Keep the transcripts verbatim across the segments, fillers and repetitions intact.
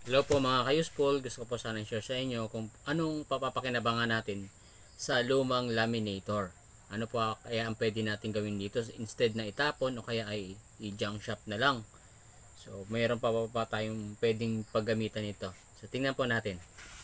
Hello po mga ka-useful, gusto ko po sana share sa inyo kung anong papapakinabangan natin sa lumang laminator. Ano po kaya ang pwede natin gawin dito instead na itapon o kaya ay i-junk shop na lang. So mayroon pa pa tayong pwedeng paggamitan nito. So tingnan po natin.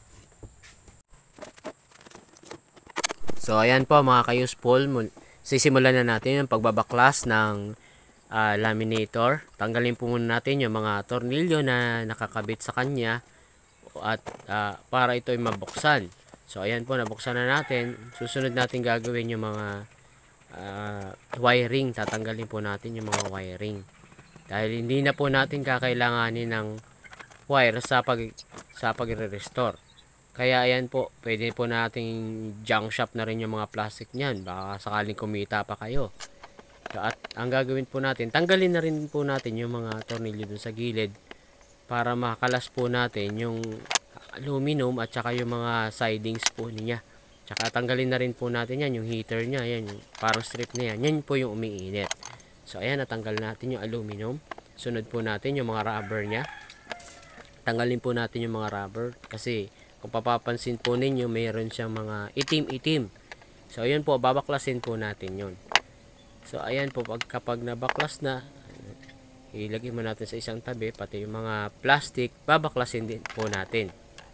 So ayan po mga ka-useful, sisimulan na natin yung pagbabaklas ng uh, laminator. Tanggalin po muna natin yung mga tornilyo na nakakabit sa kanya at uh, para ito ay mabuksan. So ayan po, nabuksan na natin. Susunod natin gagawin yung mga uh, wiring. Tatanggalin po natin yung mga wiring. Dahil hindi na po natin kakailanganin ng wire sa pag sa pagre-restore. Kaya ayan po, pwede po nating junk shop na rin yung mga plastic niyan. Baka sakaling kumita pa kayo. At ang gagawin po natin, tanggalin na rin po natin yung mga tornilyo dun sa gilid para makalas po natin yung aluminum at saka yung mga sidings po niya. Tsaka tanggalin na rin po natin yan, yung heater niya, yan, yung parang strip niya yan, yan po yung umiinit. So ayan, natanggal natin yung aluminum. Sunod po natin yung mga rubber niya. Tanggalin po natin yung mga rubber kasi kung papapansin po ninyo, mayroon siyang mga itim-itim. So ayan po, babaklasin po natin yun. So ayan po, pag, kapag nabaklas na, ilagay mo natin sa isang tabi, pati yung mga plastic, babaklasin din po natin.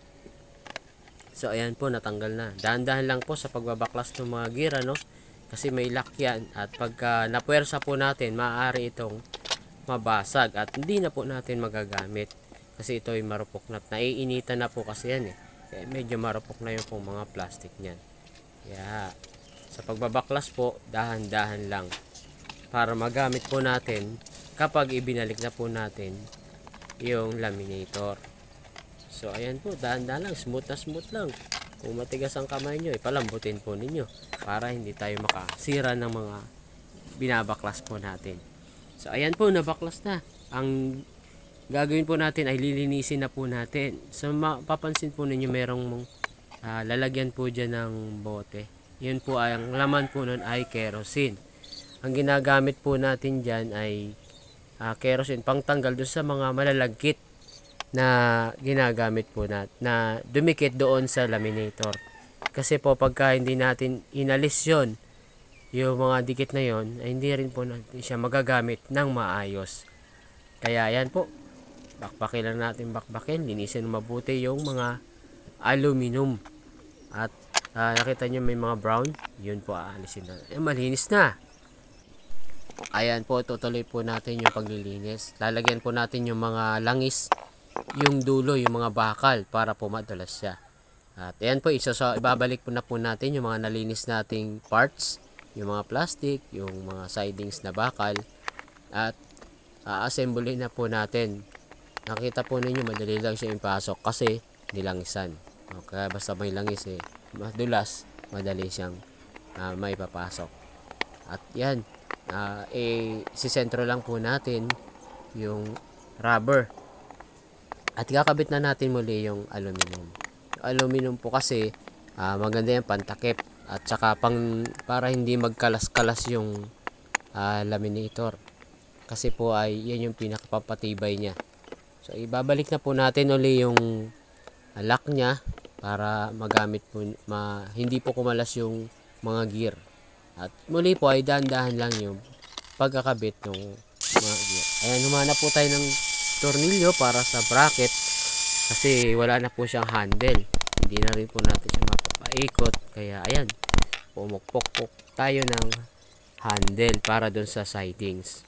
So ayan po, natanggal na. Dahan-dahan lang po sa pagbabaklas ng mga gear, ano? Kasi may lock yan. At pagka napuwersa po natin, maaari itong mabasag at hindi na po natin magagamit. Kasi ito ay marupok na. Naiinitan na po kasi yan eh. Kaya medyo marupok na yung pong mga plastic niyan. Kaya sa pagbabaklas po, dahan-dahan lang. Para magamit po natin kapag ibinalik na po natin yung laminator. So ayan po, dahan-dahan lang, smooth na smooth lang. Kung matigas ang kamay nyo, ipalambutin po ninyo para hindi tayo makasira ng mga binabaklas po natin. So ayan po, nabaklas na. Ang gagawin po natin ay lilinisin na po natin. So mapapansin po ninyo merong uh, lalagyan po dyan ng bote. Yun po ay, ang laman po nun ay kerosene. Ang ginagamit po natin dyan ay uh, kerosene pangtanggal doon sa mga malalagkit na ginagamit po natin, na dumikit doon sa laminator. Kasi po pagka hindi natin inalis yon, yung mga dikit na yon, ay hindi rin po natin siya magagamit ng maayos. Kaya yan po, bakbakin lang natin, bakbakin, linisin mabuti yung mga aluminum. At uh, nakita nyo may mga brown, yun po aalisin na. Eh, malinis na. Ayan po, tutuloy po natin yung paglilinis. Lalagyan po natin yung mga langis, yung dulo, yung mga bakal para po madulas siya. At ayan po, isa sa ibabalik po na po natin yung mga nalinis nating parts, yung mga plastic, yung mga sidings na bakal, at a-assemble na po natin. Nakita po ninyo, madali lang siya ipasok kasi nilangisan. Okay, basta may langis eh, madulas, madali siyang uh, maipapasok. At yan, uh, eh, si sentro lang po natin yung rubber. At kakabit na natin muli yung aluminum. Yung aluminum po kasi uh, maganda yan pantakip. At saka pang, para hindi magkalas-kalas yung uh, laminator. Kasi po ay yan yung pinakapapatibay niya. So ibabalik na po natin uli yung uh, lock niya para magamit po, ma, hindi po kumalas yung mga gear. At muli po ay dahan-dahan lang yung pagkakabit ng mga gear. Ayan, humanap po tayo ng tornilyo para sa bracket kasi wala na po siyang handle, hindi na rin po natin siya mapapaikot. Kaya ayan, pumukpok tayo ng handle para dun sa sidings.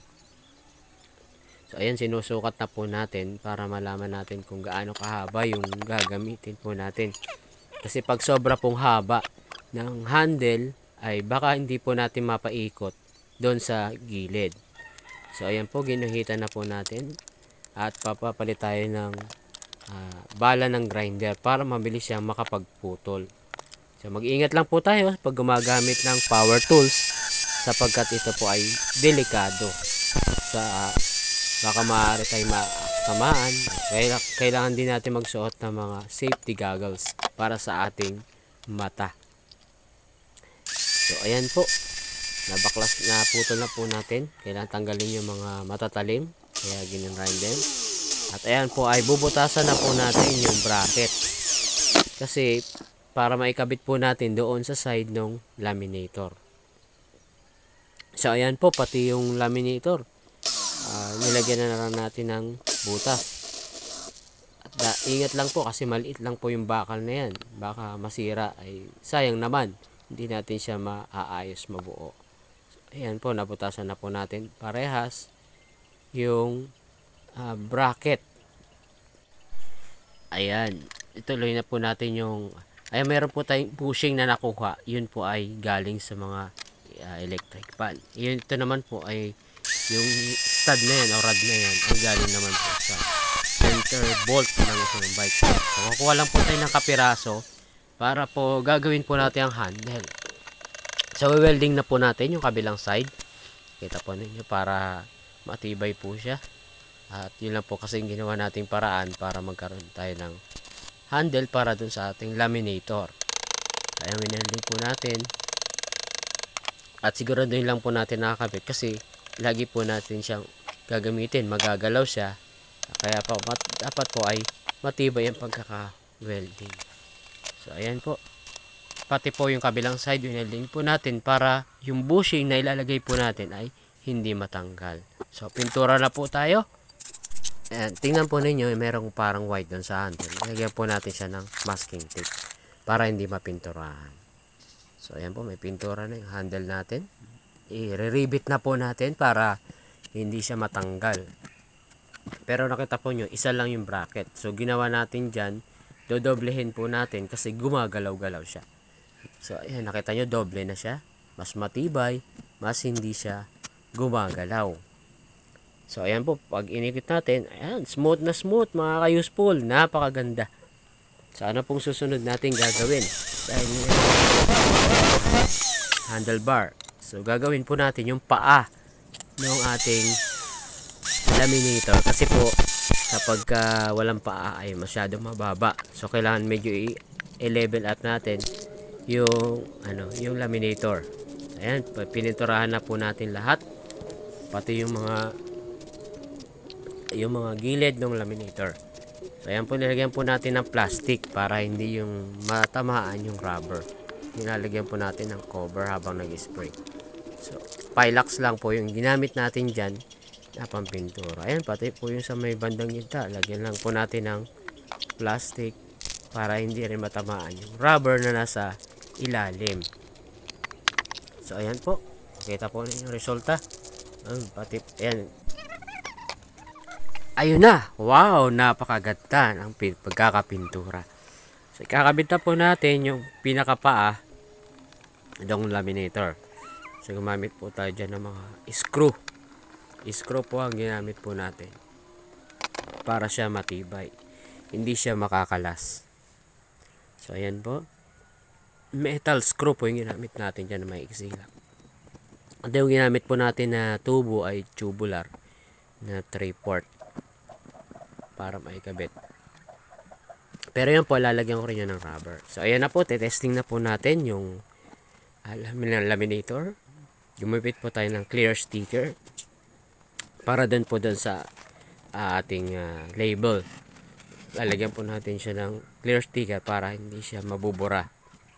So ayan, sinusukat na po natin para malaman natin kung gaano kahaba yung gagamitin po natin. Kasi pag sobra pong haba ng handle ay baka hindi po natin mapaikot doon sa gilid. So ayan po, ginuhitan na po natin. At papapalit tayo ng uh, bala ng grinder para mabilis siyang makapagputol. So mag-iingat lang po tayo pag gumagamit ng power tools sapagkat ito po ay delikado. Sa uh, baka maaari tayo matamaan. Kailangan din natin magsuot ng mga safety goggles para sa ating mata. So ayan po, nabaklas na putol na po natin. Kailangan tanggalin yung mga matatalim, kaya ginanrind din. At ayan po ay bubutasan na po natin yung bracket. Kasi para maikabit po natin doon sa side ng laminator. So ayan po, pati yung laminator. Uh, nilagyan na lang natin ng butas. At da, ingat lang po kasi maliit lang po yung bakal na yan. Baka masira, ay sayang naman. Hindi natin siya maaayos mabuo. So, ayan po, nabutasan na po natin parehas yung uh, bracket. Ayan, ituloy na po natin yung, ayan, meron po tayong bushing na nakuha. Yun po ay galing sa mga uh, electric pan. Yun, ito naman po ay yung stud na yan o rod na yan ay galing naman po sa center bolt ng isang bike. So, kukuha lang po tayo ng kapiraso para po gagawin po natin ang handle. So, welding na po natin yung kabilang side. Kita po ninyo para matibay po siya. At yun lang po kasi yung ginawa nating paraan para magkaroon tayo ng handle para dun sa ating laminator. Kaya winelding po natin. At siguraduhin lang po natin nakakabit kasi lagi po natin siyang gagamitin, magagalaw siya. Kaya po, mat, dapat po ay matibay ang pagkaka-welding. So, ayan po. Pati po yung kabilang side, winelding po natin para yung bushing na ilalagay po natin ay hindi matanggal. So, pintura na po tayo. Ayan, tingnan po ninyo, merong parang white doon sa handle. Lagyan po natin siya ng masking tape para hindi mapinturahan. So, ayan po, may pintura na yung handle natin. I-re-ribbit na po natin para hindi siya matanggal. Pero nakita po nyo, isa lang yung bracket. So, ginawa natin dyan, dodoblehin po natin kasi gumagalaw-galaw siya. So, ayan, nakita nyo, doble na siya. Mas matibay, mas hindi siya gumagalaw. So, ayan po, pag inikit natin, ayan, smooth na smooth, mga ka-useful. Napakaganda. So, ano pong susunod natin gagawin? Dahil handlebar. So, gagawin po natin yung paa ng ating laminator. Kasi po, kapag uh, walang paa ay masyadong mababa. So, kailangan medyo i-level up natin yung, ano, yung laminator. Ayan, pininturahan na po natin lahat. Pati yung mga yung mga gilid ng laminator. So, ayan po, nilagyan po natin ng plastic para hindi yung matamaan yung rubber. Nilalagyan po natin ng cover habang nag-spray. So, Pilax lang po yung ginamit natin dyan na pampintura. Ayan, pati po yung sa may bandang gitna. Lagyan lang po natin ng plastic para hindi rin matamaan yung rubber na nasa ilalim. So, ayan po. Kita po yung resulta. Ayan, pati, ayan. Ayun na. Wow, napakaganda ng pagkakapintura. So, ikakabit na po natin yung pinakapaa ng laminator. So, gumamit po tayo dyan ng mga screw. Screw po ang ginamit po natin para siya matibay. Hindi siya makakalas. So, ayan po. Metal screw po yung ginamit natin dyan na maiksi lang. At yung ginamit po natin na tubo ay tubular na three port para maikabit. Pero yan po, lalagyan ko rin yan ng rubber. So, ayan na po, testing na po natin yung uh, laminator. Gumamit po tayo ng clear sticker para dun po dun sa uh, ating uh, label. Lalagyan po natin siya ng clear sticker para hindi siya mabubura.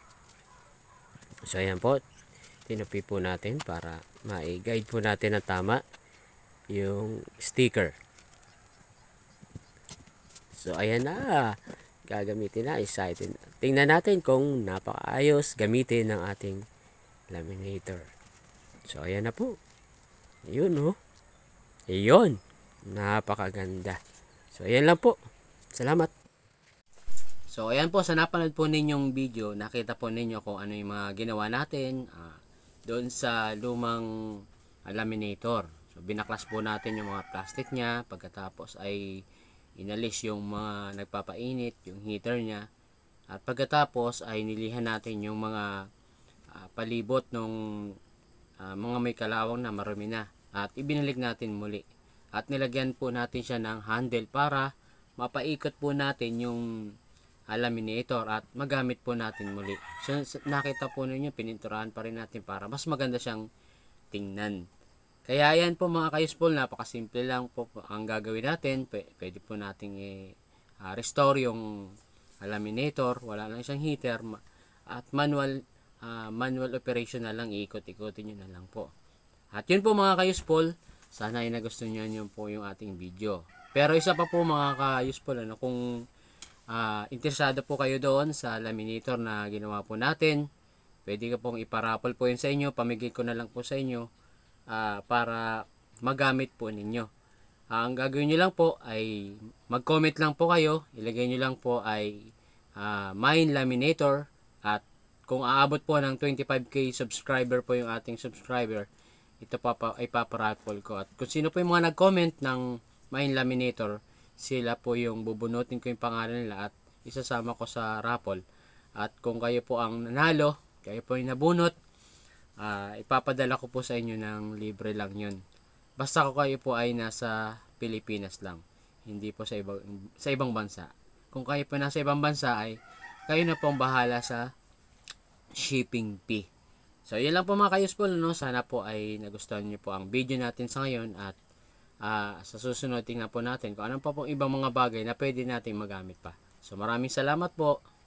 So, ayan po, tinupi po natin para ma-guide po natin na tama yung sticker. So, ayan na. Gagamitin na. Excited. Tingnan natin kung napakaayos gamitin ng ating laminator. So, ayan na po. Ayun, oh. Ayun. Napakaganda. So, ayan lang po. Salamat. So, ayan po. Sa napanood po ninyong video, nakita po ninyo kung ano yung mga ginawa natin uh, doon sa lumang uh, laminator. So, binaklas po natin yung mga plastic niya. Pagkatapos ay inalis yung mga nagpapainit, yung heater niya. At pagkatapos ay nilihan natin yung mga uh, palibot ng uh, mga may kalawang na marumi na. At ibinalik natin muli. At nilagyan po natin siya ng handle para mapaikot po natin yung uh, laminator at magamit po natin muli. So, nakita po ninyo, pininturahan pa rin natin para mas maganda siyang tingnan. Kaya yan po mga ka-useful, napakasimple lang po ang gagawin natin. P- pwede po nating i-restore yung laminator, wala lang isang heater, at manual uh, manual operation na lang, iikot-ikotin nyo na lang po. At yun po mga ka-useful, sana ay nagustuhan nyo yun po yung ating video. Pero isa pa po mga ka-useful, ano, kung uh, interesado po kayo doon sa laminator na ginawa po natin, pwede ka pong iparapol po yun sa inyo, pamigay ko na lang po sa inyo uh, para magamit po ninyo. Uh, ang gagawin nyo lang po ay mag-comment lang po kayo, ilagay nyo lang po ay uh, mine laminator, at kung aabot po ng twenty-five K subscriber po yung ating subscriber, ito pa, pa ay paparapol ko. At kung sino po yung mga nag-comment ng mine laminator, sila po yung bubunutin ko yung pangalan nila at isasama ko sa raffle. At kung kayo po ang nanalo, kayo po yung nabunot, uh, ipapadala ko po sa inyo ng libre lang yun. Basta ko kayo po ay nasa Pilipinas lang, hindi po sa ibang, sa ibang bansa. Kung kayo po nasa ibang bansa ay kayo na pong bahala sa shipping fee. So yun lang po mga ka-useful, no? Sana po ay nagustuhan nyo po ang video natin sa ngayon, at uh, sa susunod tingnan po natin kung anong pa pong ibang mga bagay na pwede natin magamit pa. So maraming salamat po.